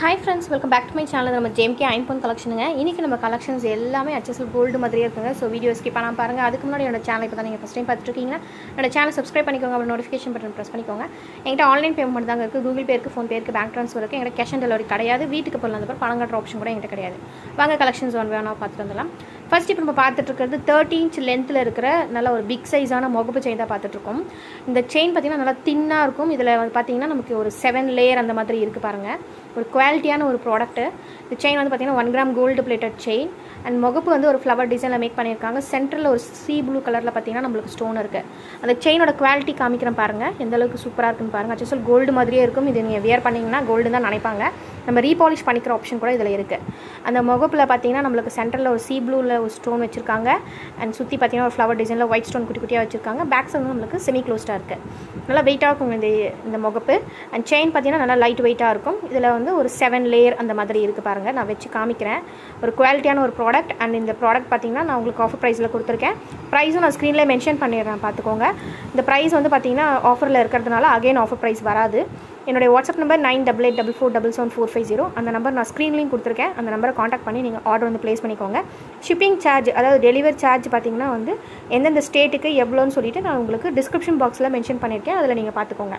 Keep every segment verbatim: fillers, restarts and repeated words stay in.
Hi friends, welcome back to my channel. நம்ம J M K impon collectionங்க. இன்னைக்கு நம்ம collections எல்லாமே H S L gold மாதிரியே இருக்குங்க. சோ வீடியோ ஸ்கிப் பண்ணாம பாருங்க. அதுக்கு முன்னாடி என்னோட சேனலை இப்ப தான் நீங்க first time பார்த்துட்டு இருக்கீங்கன்னா என்னோட சேனலை subscribe பண்ணிக்கோங்க. அப்புறம் notification button press பண்ணிக்கோங்க. என்கிட்ட ஆன்லைன் பேமெண்ட் தாங்க இருக்கு. Google Pay இருக்கு, Phone Pay இருக்கு, bank transfer இருக்கு. என்கிட்ட cash on delivery கிடையாது. வீட்டுக்கு போறதுல அந்த பணம் கட்டுற ஆப்ஷன் கூட என்கிட்ட கிடையாது. வாங்க collections ஒன் வேணா பார்த்துட்டு வந்துடலாம். ஃபர்ஸ்ட் இப்போ நம்ம பார்த்துட்டு இருக்கிறது thirteen inch லென்த்ல இருக்கிற நல்ல ஒரு பிக் சைஸான முகப்பு செயின் தான் பார்த்துட்டு இருக்கோம். இந்த செயின் பார்த்தீங்கன்னா நல்லா தின்னா இருக்கும். இதுல பார்த்தீங்கன்னா நமக்கு ஒரு seven layer அந்த மாதிரி இருக்கு பாருங்க. ஒரு குவாலிட்டியான ஒரு ப்ராடக்ட். இந்த செயின் வந்து பார்த்தீங்கன்னா one gram gold plated chain and முகப்பு வந்து ஒரு ஃப்ளவர் டிசைன்ல மேக் பண்ணியிருக்காங்க. சென்டரில் ஒரு சீ ப்ளூ கலரில் பார்த்தீங்கன்னா நம்மளுக்கு ஸ்டோன் இருக்குது. அந்த செயினோட குவாலிட்டி காமிக்கிறேன் பாருங்கள், எந்த அளவுக்கு சூப்பராக இருக்குன்னு பாருங்கள். H S L கோல்டு மாதிரியே இருக்கும். இது நீங்கள் வியர் பண்ணிங்கன்னா கோல்டு தான் நினைப்பாங்க. நம்ம ரீபாலிஷ் பண்ணிக்கிற ஆப்ஷன் கூட இதில் இருக்குது. அந்த முகப்பில் பார்த்தீங்கன்னா நம்மளுக்கு சென்டரில் ஒரு சீ ப்ளூவில் ஒரு ஸ்டோன் வச்சுருக்காங்க. அண்ட் சுற்றி பார்த்தீங்கன்னா ஒரு ஃப்ளவர் டிசைனில் ஒயிட் ஸ்டோன் குட்டி குட்டியாக வச்சுருக்காங்க. பேக் சைடு வந்து நம்மளுக்கு செமி க்ளோஸ்டாக இருக்குது. நல்லா வெயிட்டாக இருக்கும் இந்த இந்த முகப்பு. அண்ட் செயின் பார்த்தீங்கன்னா நல்லா லைட் வெயிட்டாக இருக்கும். இதில் வந்து ஒரு செவன் லேயர் அந்த மாதிரி இருக்குது பாருங்கள். நான் வச்சு காமிக்கிறேன். ஒரு குவாலிட்டியான ஒரு ப்ராடக்ட். அண்ட் இந்த ப்ராடக்ட் பார்த்தீங்கன்னா நான் உங்களுக்கு ஆஃபர் ப்ரைஸில் கொடுத்துருக்கேன். ப்ரைஸும் நான் ஸ்க்ரீனில் மென்ஷன் பண்ணிடுறேன், பார்த்துக்கோங்க. இந்த ப்ரைஸ் வந்து பார்த்தீங்கன்னா ஆஃபரில் இருக்கிறதுனால அகைன் ஆஃபர் ப்ரைஸ் வராது. என்னுடைய WhatsApp number nine double eight double four double seven four five zero. அந்த நம்பர் நான் ஸ்க்ரீன்லையும் கொடுத்துருக்கேன். அந்த நம்பரை காண்டாக்ட் பண்ணி நீங்கள் ஆர்டர் வந்து ப்ளேஸ் பண்ணிக்கோங்க. ஷிப்பிங் சார்ஜ், அதாவது டெலிவரி சார்ஜ் பார்த்தீங்கன்னா வந்து எந்தெந்த ஸ்டேட்டுக்கு எவ்வளோன்னு சொல்லிட்டு நான் உங்களுக்கு டிஸ்கிரிப்ஷன் பாக்ஸில் மென்ஷன் பண்ணியிருக்கேன். அதில் நீங்கள் பார்த்துக்கோங்க.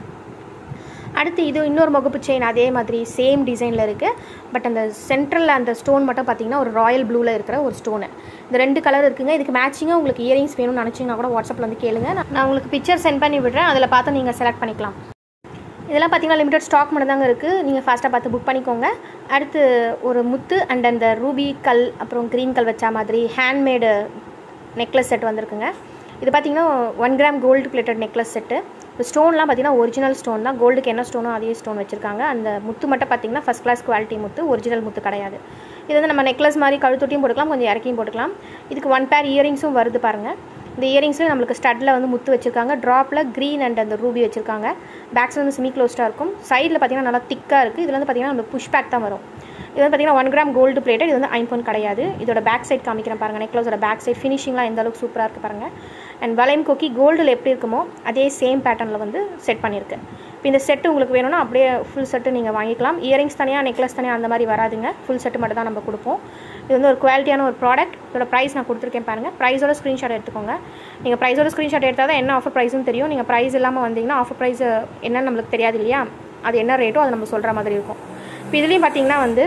அடுத்து இது இன்னொரு முகப்பு செயின், அதே மாதிரி சேம் டிசைனில் இருக்குது. பட் அந்த சென்ட்ரலில் அந்த ஸ்டோன் மட்டும் பார்த்தீங்கன்னா ஒரு ராயல் ப்ளூவில் இருக்கிற ஒரு ஸ்டோனு. இந்த ரெண்டு கலர் இருக்குங்க. இதுக்கு மேட்சிங்காக உங்களுக்கு இயரிங்ஸ் வேணும்னு நினச்சிங்கன்னா கூட வாட்ஸ்அப்பில் வந்து கேளுங்க. நான் உங்களுக்கு பிக்சர் சென்ட் பண்ணி விடுறேன். அதில் பார்த்து நீங்கள் செலக்ட் பண்ணிக்கலாம். இதெல்லாம் பார்த்தீங்கன்னா லிமிடெட் ஸ்டாக் மட்டும் தாங்க இருக்குது. நீங்கள் ஃபாஸ்ட்டாக பார்த்து புக் பண்ணிக்கோங்க. அடுத்து ஒரு முத்து அண்ட் அந்த ரூபி கல் அப்புறம் க்ரீன் கல் வச்சா மாதிரி ஹேண்ட்மேடு நெக்லஸ் செட் வந்திருக்குங்க. இது பார்த்தீங்கன்னா one gram gold plated necklace set. இப்போ ஸ்டோன்லாம் பார்த்தீங்கன்னா ஒரிஜினல் ஸ்டோன் தான். கோல்டுக்கு என்ன ஸ்டோனோ அதே ஸ்டோன் வச்சுருக்காங்க. அந்த முத்து மட்டும் பார்த்தீங்கன்னா ஃபஸ்ட் கிளாஸ் குவாலிட்டி முத்து, ஒரிஜினல் முத்து கிடையாது. இது வந்து நம்ம நெக்லஸ் மாதிரி கழுத்தொட்டியும் போட்டுக்கலாம், கொஞ்சம் இறக்கியும் போட்டுக்கலாம். இதுக்கு ஒன் பேர் இயரிங்ஸும் வருது பாருங்கள். இந்த இயரிங்ஸில் நம்மளுக்கு ஸ்டட்டில் வந்து முத்து வச்சுருக்காங்க. ட்ராப்பில் க்ரீன் அண்ட் அந்த ரூபி வச்சுருக்காங்க. பேக்ஸில் வந்து செமி க்ளோஸ்டாக இருக்கும். சைடில் பார்த்தீங்கன்னா நல்லா திக்காக இருக்குது. இதில் வந்து பார்த்தீங்கன்னா நம்மளுக்கு புஷ் பேக் தான் வரும். இது வந்து பார்த்தீங்கன்னா ஒன் கிராம் கோல்டு பிளேட்டட். இது வந்து ஐம்பொன் கிடையாது. இதோட பேக் சைட் காமிக்கிறேன் பாருங்கள். நெக்லஸோட பேக் சைட் ஃபினிஷிங்லாம் எந்த அளவுக்கு சூப்பராக இருக்குது பாருங்கள். அண்ட் வளையம் கொக்கி கோல்டில் எப்படி இருக்குமோ அதே சேம் பேட்டர்னில் வந்து செட் பண்ணியிருக்கு. இப்போ இந்த செட்டு உங்களுக்கு வேணும்னா அப்படியே ஃபுல் செட்டு நீங்கள் வாங்கிக்கலாம். இயரிங்ஸ் தனியாக, நெக்லஸ் தனியாக அந்த மாதிரி வராதுங்க. ஃபுல் செட்டு மட்டும் தான் நம்ம கொடுப்போம். இது வந்து ஒரு குவாலிட்டியான ஒரு ப்ராடக்ட். இதோட ப்ரைஸ் நான் கொடுத்துருக்கேன் பாருங்கள். ப்ரைஸோட ஸ்க்ரீன்ஷாட் எடுத்துக்கோங்க. நீங்கள் ப்ரைஸோட ஸ்க்ரீன்ஷாட் எடுத்தால் தான் என்ன ஆஃபர் ப்ரைஸும் தெரியும். நீங்கள் ப்ரைஸ் இல்லாமல் வந்தீங்கன்னா ஆஃபர் ப்ரைஸ் என்னன்னு நம்மளுக்கு தெரியாது இல்லையா? அது என்ன ரேட்டோ அதை நம்ம சொல்கிற மாதிரி இருக்கும். இப்போ இதுலேயும் பார்த்தீங்கன்னா வந்து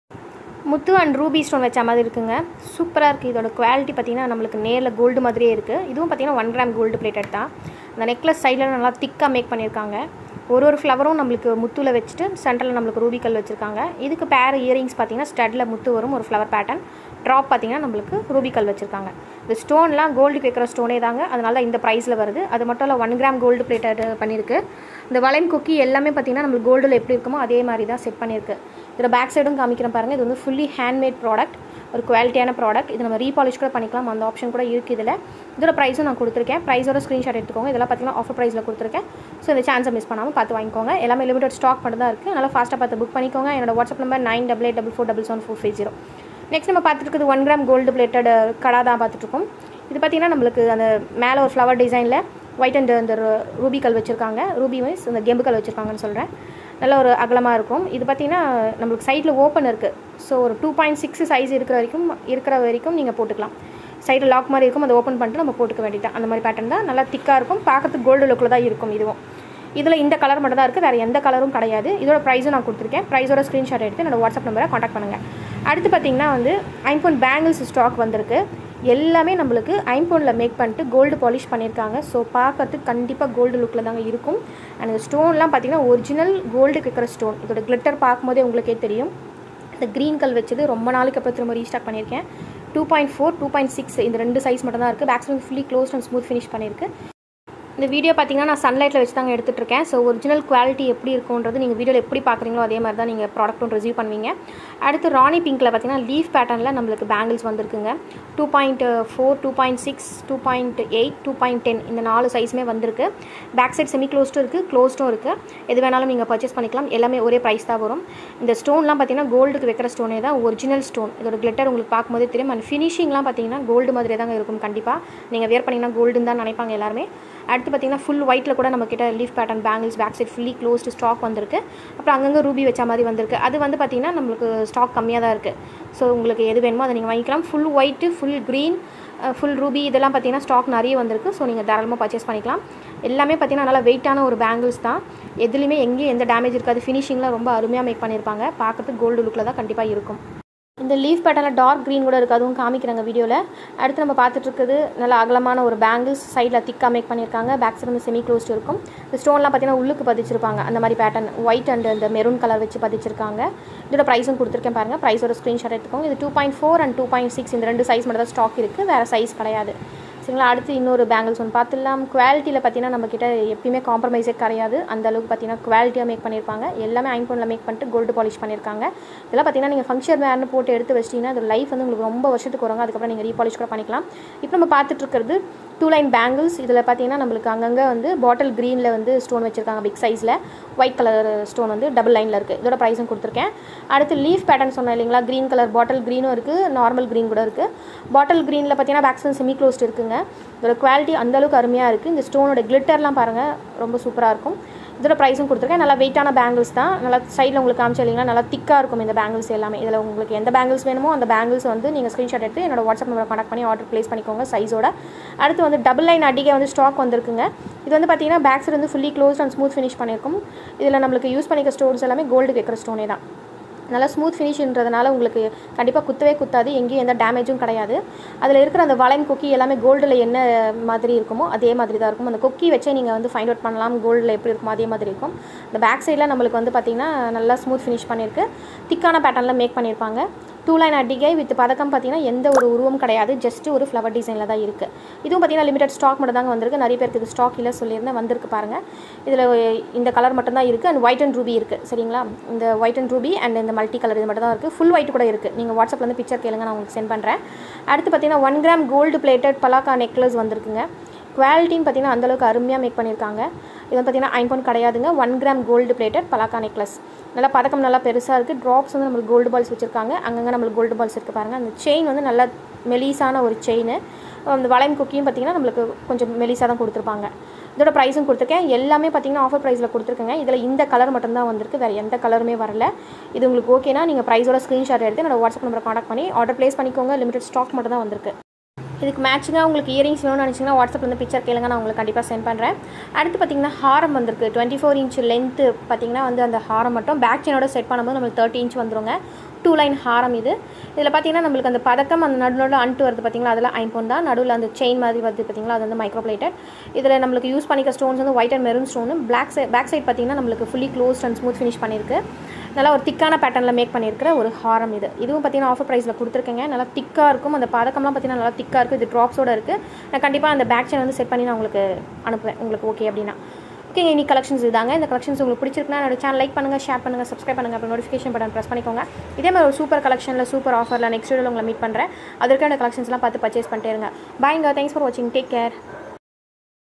முத்து அண்ட் ரூபி ஸ்டோன் வச்ச மாதிரி இருக்குங்க. சூப்பராக இருக்குது. இதோட குவாலிட்டி பார்த்தீங்கன்னா நம்மளுக்கு நேரில் கோல்டு மாதிரியே இருக்குது. இதுவும் பார்த்தீங்கன்னா ஒன் கிராம் கோல்டு பிளேட்டட் தான். அந்த நெக்லஸ் சைடில் நல்லா திக்காக மேக் பண்ணியிருக்காங்க. ஒரு ஒரு ஃப்ளவரும் நம்மளுக்கு முத்தில் வச்சுட்டு சென்டரில் நம்மளுக்கு ரூபி கல் வச்சுருக்காங்க. இதுக்கு பேர் இயரிங்ஸ் பார்த்தீங்கன்னா ஸ்டட்டில் முத்து வரும், ஒரு ஃப்ளவர் பேட்டர்ன். ட்ராப் பார்த்தீங்கன்னா நம்மளுக்கு ரூபி கல் வச்சுருக்காங்க. இந்த ஸ்டோன்லாம் கோல்டுக்கு வைக்கிற ஸ்டோனே தாங்க, அதனால இந்த ப்ரைஸில் வருது. அது மட்டும் இல்லை ஒன் கிராம் கோல்டு பிளேட்டட் பண்ணியிருக்கு. இந்த வளையம் கொக்கி எல்லாமே பார்த்தீங்கன்னா நம்மளுக்கு கோல்டில் எப்படி இருக்குமோ அதே மாதிரி தான் செட் பண்ணியிருக்கு. இதில் பேக் சைடும் காமிக்கிறேன் பாருங்கள். இது வந்து ஃபுல்லி ஹேண்ட்மேட் ப்ராடக்ட், ஒரு குவாலிட்டியான ப்ராடக்ட். இது நம்ம ரீபாலிஷ் கூட பண்ணிக்கலாம், அந்த ஆப்ஷன் கூட இருக்குது இதில். இதோட ப்ரைஸும் நான் கொடுத்துருக்கேன். ப்ரைஸோட ஸ்க்ரீன்ஷாட் எடுத்துக்கோங்க. இதெல்லாம் பார்த்தீங்கன்னா ஆஃபர் ப்ரைஸில் கொடுத்துருக்கேன். ஸோ இந்த சான்ஸை மிஸ் பண்ணாமல் பார்த்து வாங்கிக்கோங்க. எல்லாமே லிமிடெட் ஸ்டாக் மட்டும் தான் இருக்குது. நல்லா ஃபாஸ்ட்டாக பார்த்து புக் பண்ணிக்கோங்க. என்னோட WhatsApp number nine double eight double four double seven four five zero. Next நம்ம பார்த்துட்டு இருக்குது ஒன் கிராம் கோல்டு பிளேட்டட் கடா தான் பார்த்துட்ருக்கோம். இது பார்த்தீங்கன்னா நம்மளுக்கு அந்த மேலே ஒரு ஃப்ளவர் டிசைனில் ஒயிட் அண்ட் அந்த ரூபி கல் வச்சுருக்காங்க. ரூபி வைஸ் அந்த கெம்பு கல் வச்சுருக்காங்கன்னு சொல்கிறேன். நல்ல ஒரு அகலமாக இருக்கும். இது பார்த்தீங்கன்னா நம்மளுக்கு சைடில் ஓப்பன் இருக்குது. ஸோ ஒரு டூ பாயிண்ட் சிக்ஸ் சைஸ் இருக்கிற வரைக்கும் இருக்கிற வரைக்கும் நீங்கள் போட்டுக்கலாம். சைடில் லாக் மாதிரி இருக்கும், அதை ஓப்பன் பண்ணிட்டு நம்ம போட்டுக்க வேண்டியதான். அந்த மாதிரி பேட்டர்ன் தான். நல்லா திக்காக இருக்கும். பார்க்கறதுக்கு கோல்டு லுக்கில் தான் இருக்கும். இதுவும் இதில் இந்த கலர் மட்டும் தான் இருக்குது, வேறு எந்த கலரும் கிடையாது. இதோட ப்ரைஸும் நான் கொடுத்துருக்கேன். ப்ரைஸோட ஸ்க்ரீன்ஷாட் எடுத்து என்னோட வாட்ஸ்அப் நம்பரை காண்டாக்ட் பண்ணுங்கள். அடுத்து பார்த்தீங்கன்னா வந்து ஐம்பொன் பேங்கிள்ஸ் ஸ்டாக் வந்திருக்கு. எல்லாமே நம்மளுக்கு ஐம்பொனில் மேக் பண்ணிட்டு கோல்டு பாலிஷ் பண்ணியிருக்காங்க. ஸோ பார்க்கறதுக்கு கண்டிப்பாக கோல்டு லுக்கில் தாங்க இருக்கும். அண்ட் இந்த ஸ்டோன்லாம் பார்த்தீங்கன்னா ஒரிஜினல் கோல்டுக்கு இருக்கிற ஸ்டோன். இதோட கிளிட்டர் பார்க்கும்போதே உங்களுக்கே தெரியும். இந்த க்ரீன் கல் வச்சது ரொம்ப நாளைக்கு அப்புறம் திரும்ப ரீஸ்டாக் பண்ணியிருக்கேன். Two point four two point six இந்த ரெண்டு சைஸ் மட்டும் தான் இருக்குது. Back side fully closed and smooth finish பண்ணியிருக்கு. இந்த வீடியோ பார்த்தீங்கன்னா நான் சன்லைட்டில் வச்சு தாங்க எடுத்துகிட்ருக்கேன். ஸோ ஒரிஜினல் குவாலிட்டி எப்படி இருக்குன்றது நீங்கள் வீடியோவில் எப்படி பார்க்குறீங்களோ அதே மாதிரி தான் நீங்கள் ப்ராடக்ட்டும் ரிசீவ் பண்ணுவீங்க. அடுத்து ராணி பிங்க்கில் பார்த்தீங்கன்னா லீஃப் பேட்டர்னில் நம்மளுக்கு பேங்கிள்ஸ் வந்திருக்குங்க. Two point four two point six two point eight two point ten இந்த நாலு சைஸுமே வந்திருக்கு. பேக் சைட் செமி க்ளோஸ்டும் இருக்குது, க்ளோஸ்டும் இருக்குது. எது வேணாலும் நீங்கள் பர்ச்சேஸ் பண்ணிக்கலாம். எல்லாமே ஒரே ப்ரைஸ் தான் வரும். இந்த ஸ்டோன்லாம் பார்த்தீங்கன்னா கோல்டுக்கு வைக்கிற ஸ்டோனே தான், ஒரிஜினல் ஸ்டோன். இதோட கிளிட்டர் உங்களுக்கு பார்க்கும்போதே தெரியும். அண்ட் ஃபினிஷிங்லாம் பார்த்தீங்கன்னா கோல்டு மாதிரியே தாங்க இருக்கும். கண்டிப்பாக நீங்கள் வியர் பண்ணிங்கன்னா கோல்டுன்னு தான் நினைப்பாங்க எல்லாருமே. அடுத்து பார்த்தீங்கன்னா ஃபுல் ஒயிட்டில் கூட நம்மக்கிட்ட leaf pattern bangles back side fully closed stock வந்திருக்கு. அப்புறம் அங்கங்கே ரூபி வச்ச மாதிரி வந்திருக்கு. அது வந்து பார்த்திங்கன்னா நம்மளுக்கு ஸ்டாக் கம்மியாக தான் இருக்குது. ஸோ உங்களுக்கு எது வேணுமோ அதை நீங்கள் வாங்கிக்கலாம். Full white, full green, full ruby இதெல்லாம் பார்த்தீங்கன்னா ஸ்டாக் நிறைய வந்திருக்கு. ஸோ நீங்கள் தாராளமாக பர்ச்சேஸ் பண்ணிக்கலாம். எல்லாமே பார்த்தீங்கன்னா நல்லா வெயிட்டான ஒரு பேங்கிள்ஸ் தான். எதுலேயுமே எங்கேயும் எந்த டேமேஜ் இருக்காது. ஃபினிஷிங்லாம் ரொம்ப அருமையாக மேக் பண்ணியிருப்பாங்க. பார்க்கறதுக்கு கோல்டு லுக்கில் தான் கண்டிப்பாக இருக்கும். இந்த லீஃப் பேட்டர்னில் டார்க் க்ரீன் கூட இருக்குது. அதுவும் காமிக்கிறாங்க வீடியோவில். அடுத்து நம்ம பார்த்துட்டு இருக்குது நல்லா அகலமான ஒரு பேங்கிள்ஸ். சைடில் திக்காக மேக் பண்ணியிருக்காங்க. பேக் சைடு வந்து செமி க்ளோஸ்ட் இருக்கும். இந்த ஸ்டோன்லாம் பார்த்தீங்கன்னா உள்ளுக்கு பதிச்சிருப்பாங்க. அந்த மாதிரி பேட்டர்ன் ஒயிட் அண்ட் இந்த மெரூன் கலர் வச்சு பதிச்சிருக்காங்க. இதோட ப்ரைஸும் கொடுத்துருக்கேன் பாருங்கள். ப்ரைஸோட ஸ்க்ரீன்ஷாட் எடுத்துக்கோங்க. இது two point four and two point six இந்த ரெண்டு சைஸ் மட்டும் தான் ஸ்டாக் இருக்குது. வேறு சைஸ் கிடையாது. சரிங்களா. அடுத்து இன்னொரு பேங்கிள்ஸ் ஒன்று பார்த்துடலாம். குவாலிட்டியில் பார்த்தீங்கன்னா நம்மக்கிட்ட எப்பயுமே காம்ப்ரமைஸே கிடையாது. அந்த அளவுக்கு பார்த்தீங்கன்னா குவாலிட்டியாக மேக் பண்ணியிருப்பாங்க. எல்லாமே ஐம்போனில் மேக் பண்ணிட்டு கோல்டு பாலிஷ் பண்ணியிருக்காங்க. இதெல்லாம் பார்த்தீங்கன்னா நீங்கள் ஃபங்க்ஷன் வேர்னு போட்டு எடுத்து வச்சிட்டிங்கன்னா அது லைஃப் வந்து உங்களுக்கு ரொம்ப வருஷத்துக்கு வருங்க. அதுக்கப்புறம் நீங்கள் ரீபாலிஷ் கூட பண்ணிக்கலாம். இப்போ நம்ம பார்த்துட்டு இருக்கிறது டூ லைன் பேங்கிள்ஸ். இதில் பார்த்தீங்கன்னா நம்மளுக்கு அங்கங்கே வந்து பாட்டில் க்ரீனில் வந்து ஸ்டோன் வச்சுருக்காங்க. பிக் சைஸில் ஒயிட் கலர் ஸ்டோன் வந்து டபுள் லைனில் இருக்குது. இதோட ப்ரைஸும் கொடுத்துருக்கேன். அடுத்து லீஃப் பேட்டர்ன் சொன்னேன் இல்லைங்களா. க்ரீன் கலர் பாட்டில் க்ரீனும் இருக்குது, நார்மல் க்ரீன் கூட இருக்குது. பாட்டில் க்ரீனில் பார்த்தீங்கன்னா பேக் சைடு செமி க்ளோஸ்ட் இருக்குங்க. இதோட குவாலிட்டி அந்தளவுக்கு அருமையாக இருக்குது. இந்த ஸ்டோனோட கிளிட்டர்லாம் பாருங்கள் ரொம்ப சூப்பராக இருக்கும். இதோட ப்ரைஸும் கொடுத்துருக்கேன். நல்லா வெயிட்டான பேங்கிள்ஸ் தான். நல்லா சைடில் உங்களுக்கு காமிச்சு இல்லைங்களா நல்லா திக்காக இருக்கும் இந்த பேங்கிள்ஸ் எல்லாமே. இதில் உங்களுக்கு எந்த பேங்கிள்ஸ் வேணுமோ அந்த பேங்கிள்ஸ் வந்து நீங்கள் ஸ்க்ரீன்ஷாட் எடுத்து என்னோட வாட்ஸ்அப் நம்பரை கான்டாக்ட் பண்ணி ஆர்டர் ப்ளேஸ் பண்ணிக்கோங்க சைஸோட. அடுத்து வந்து டபுள் லைன் அடிகை வந்து ஸ்டாக் வந்திருக்குங்க. இது வந்து பார்த்தீங்கன்னா பேக் சைடு வந்து fully closed and smooth finish பண்ணியிருக்கும். இதில் நம்மளுக்கு யூஸ் பண்ணிக்க ஸ்டோன்ஸ் எல்லாமே கோல்டு வைக்கிற ஸ்டோனே தான். நல்லா ஸ்மூத் ஃபினிஷ்ன்றதுனால உங்களுக்கு கண்டிப்பாக குத்தவே குத்தாது. எங்கேயும் எந்த டேமேஜும் கிடையாது. அதில் இருக்கிற அந்த வளைன் கொக்கி எல்லாமே கோல்டில் என்ன மாதிரி இருக்குமோ அதே மாதிரி தான் இருக்கும். அந்த கொக்கி வச்சே நீங்கள் வந்து ஃபைண்ட் அவுட் பண்ணலாம் கோல்டில் எப்படி இருக்குமோ அதே மாதிரி இருக்கும். இந்த பேக் சைடில் நம்மளுக்கு வந்து பார்த்திங்கன்னா நல்லா ஸ்மூத் ஃபினிஷ் பண்ணியிருக்கு. திக்கான பேட்டர்னில் மேக் பண்ணியிருப்பாங்க. டூ லைன் அடிகை வித் பதக்கம் பார்த்தீங்கன்னா எந்த ஒரு உருவம் கிடையாது. ஜஸ்ட் ஒரு ஃப்ளவர் டிசைனில் தான் இருக்குது. இதுவும் பார்த்தீங்கன்னா லிமிடெட் ஸ்டாக் மட்டும் தாங்க வந்திருக்கு. நிறைய பேருக்கு இது ஸ்டாக் இல்லை சொல்லியிருந்தேன். வந்திருக்கு பாருங்கள். இதில் இந்த கலர் மட்டும் தான் இருக்குது. அண்ட் ஒயிட் அண்ட் ரூபி இருக்குது. சரிங்களா. இந்த ஒயிட் அண்ட் ரூபி அண்ட் இந்த மல்டி கலர் இது மட்டும் தான் இருக்குது. ஃபுல் ஒயிட் கூட இருக்குது. நீங்கள் வாட்ஸ்அப்பில் வந்து பிக்சர் கேளுங்க, நான் உங்களுக்கு சென்ட் பண்ணுறேன். அடுத்து பார்த்தீங்கன்னா ஒன் கிராம் கோல்டு பிளேட்டட் பலாக்கா நெக்லஸ் வந்திருக்குங்க. குவாலிட்டின்னு பார்த்தீங்கன்னா அந்தளவுக்கு அருமையாக மேக் பண்ணியிருக்காங்க. இது பார்த்தீங்கன்னா ஐம்போன் கிடையாதுங்க. ஒன் கிராம் கோல்டு பிளேட்டட் பலாக்கா நெக்லஸ். நல்லா பதக்கம் நல்லா பெருசாக இருக்குது. ட்ராப்ஸ் வந்து நம்மளுக்கு கோல்டு பால்ஸ் வச்சுருக்காங்க. அங்கங்கே நம்மளுக்கு கோல்டு பால்ஸ் இருக்குது பாருங்கள். அந்த செயின் வந்து நல்லா மெலிசான ஒரு செயின். அந்த வளையம் குக்கியும் பார்த்திங்கன்னா நம்மளுக்கு கொஞ்சம் மெலிசாக தான் கொடுத்துருப்பாங்க. இதோட ப்ரைஸும் கொடுத்துருக்கேன். எல்லாமே பார்த்திங்கன்னா ஆஃபர் ப்ரைஸில் கொடுத்துருக்கேங்க. இதில் இந்த கலர் மட்டும்தான் வந்திருக்கு. வேறு எந்த கலருமே வரல. இது உங்களுக்கு ஓகேனா நீங்கள் ப்ரைஸோட ஸ்க்ரீன்ஷாட் எடுத்து என்னோட வாட்ஸ்அப் நம்பரை கான்டாக்ட் பண்ணி ஆர்டர் ப்ளேஸ் பண்ணிக்கோங்க. லிமிடெட் ஸ்டாக் மட்டும் தான் வந்திருக்கு. இதுக்கு மேட்சிங்காக உங்களுக்கு இயரிங்ஸ் வேணும்னு நினச்சிங்கன்னா வாட்ஸ்அப் வந்து பிக்சர் கேளுங்க, நான் உங்களுக்கு கண்டிப்பாக சென்ட் பண்ணுறேன். அடுத்து பார்த்திங்கன்னா ஹாரம் வந்திருக்கு. டுவெண்ட்டி ஃபோர் இன்ச் லென்த்து பார்த்திங்கன்னா வந்து அந்த ஹாரம் மட்டும் பேக் செயினோட செட் பண்ணும்போது நம்மளுக்கு தேர்ட்டி இன்ச் வந்துருங்க. டூ லைன் ஹாரம் இது. இதில் பார்த்தீங்கன்னா நம்மளுக்கு அந்த பதக்கம் அந்த நடு நடுவில் அன்ட்டு வருது பார்த்திங்களா, அதெல்லாம் ஐம்போன் தான். நடுவில் அந்த செயின் மாதிரி வருது பார்த்திங்களா, அது வந்து மைக்ரோ பிளேட்டட். இதில் நம்மளுக்கு யூஸ் பண்ணிக்க ஸ்டோன்ஸ் வந்து white and maroon stone. Black side back side பார்த்திங்கன்னா நம்மளுக்கு fully closed and smooth finish பண்ணியிருக்கு. நல்லா ஒரு திக்கான பேட்டர்னில் மேக் பண்ணியிருக்கிற ஒரு ஹாரம் இது. இதுவும் பார்த்திங்கன்னா ஆஃபர் ப்ரைஸில் கொடுத்துருக்கேங்க. நல்லா திக்காக இருக்கும். அந்த பதக்கம்லாம் பார்த்திங்கன்னா நல்லா திக்காக இருக்குது. இது ட்ராப்ஸோடு இருக்குது. நான் கண்டிப்பாக அந்த பேக் செயின் வந்து செட் பண்ணி நான் உங்களுக்கு அனுப்புவேன், உங்களுக்கு ஓகே அப்படின்னா. ஓகே, இன்னைக்கு கலெக்ஷன்ஸ் இதாங்க. இந்த கலெக்ஷன்ஸ் உங்களுக்கு பிடிச்சிருக்குன்னா என்னோட சேனல் லைக் பண்ணுங்கள், ஷேர் பண்ணுங்கள், சப்ஸ்கிரைப் பண்ணுங்கள், அப்புறம் நோட்டிஃபிகேஷன் பட்டன் ப்ரெஸ் பண்ணிக்கோங்க. இதே மாதிரி ஒரு சூப்பர் கலெக்ஷனில் சூப்பர் ஆஃபரில் நெக்ஸ்ட் வீடியோவில் உங்களை மீட் பண்ணுறேன். அதற்கான கலெக்ஷன்ஸ்லாம் பார்த்து பர்ச்சேஸ் பண்ணிட்டே இருங்க. பாய்ங்க, தேங்க்ஸ் ஃபார் வாட்சிங், டேக் கேர்.